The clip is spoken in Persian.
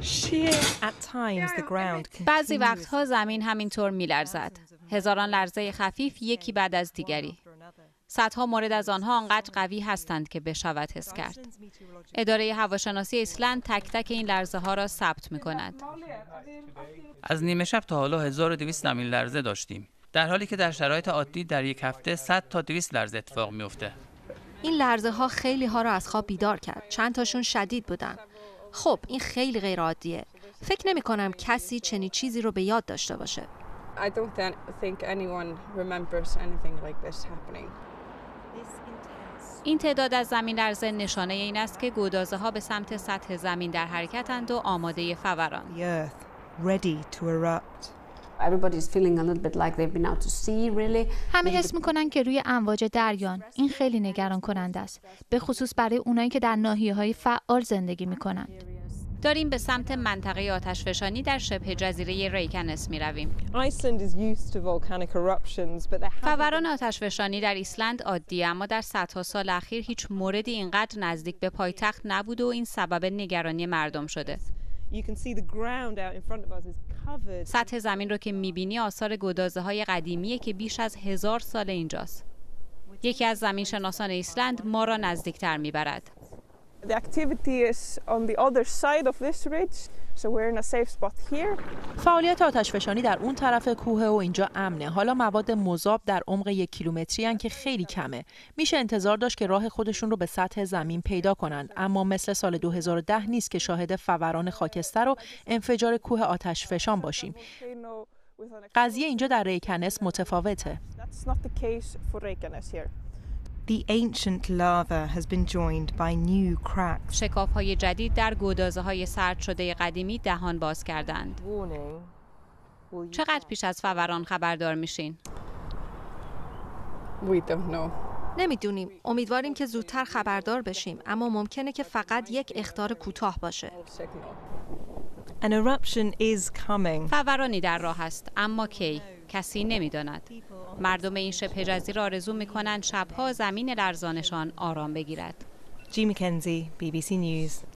بعضی وقتها زمین همینطور میلرزد. هزاران لرزه خفیف یکی بعد از دیگری. صدها مورد از آنها آنقدر قوی هستند که بشود حس کرد. اداره هواشناسی ایسلند تک تک این لرزه ها را ثبت می کند. از نیمه شب تا حالا 1200 زمین لرزه داشتیم، در حالی که در شرایط عادی در یک هفته 100 تا 200 لرزه اتفاق میفته. این لرزه ها خیلی ها را از خواب بیدار کرد. چند تاشون شدید بودن. خب این خیلی غیر عادیه. فکر نمی کنم کسی چنین چیزی رو به یاد داشته باشه. I don't think anyone remembers anything like this happening. این تعداد از زمین لرزه نشانه این است که گودازه ها به سمت سطح زمین در حرکتند و آماده فوران. همه حس میکنن که روی امواج دریان. این خیلی نگران کننده است، به خصوص برای اونایی که در ناحیه‌های فعال زندگی میکنند. داریم به سمت منطقه آتشفشانی در شبه جزیره ریکنس می رویم. فوران آتشفشانی در ایسلند عادیه، اما در صدها سال اخیر هیچ موردی اینقدر نزدیک به پایتخت نبود و این سبب نگرانی مردم شده. سطح زمین رو که می بینی آثار گدازه های قدیمیه که بیش از 1000 سال اینجاست. یکی از زمین شناسان ایسلند ما را نزدیکتر می برد. The activity is on the other side of this ridge, so we're in a safe spot here. فعالیت آتشفشانی در اون طرف کوه و اینجا امنه. حالا مواد مذاب در عمق 1 کیلومتری ان که خیلی کمه. میشه انتظار داشت که راه خودشون رو به سطح زمین پیدا کنند، اما مثل سال 2010 نیست که شاهد فوران خاکستر و انفجار کوه آتشفشان باشیم. قضیه اینجا در ریکنس متفاوته. That's not the case for Reykjanes here. The ancient lava has been joined by new cracks. شکاف‌های جدید در گودازه‌های سرد شده قدیمی دهان باز کردند. چقدر پیش از فوران خبردار میشین؟ We don't know. نمیدونیم. امیدواریم که زودتر خبردار بشیم، اما ممکنه که فقط یک اخطار کوتاه باشه. An eruption is coming. فورانی در راه است، اما کی؟ کسی نمیداند. مردم این شبه جزیره آرزو میکنند شبها زمین لرزانشان آرام بگیرد. G. Mackenzie, BBC News.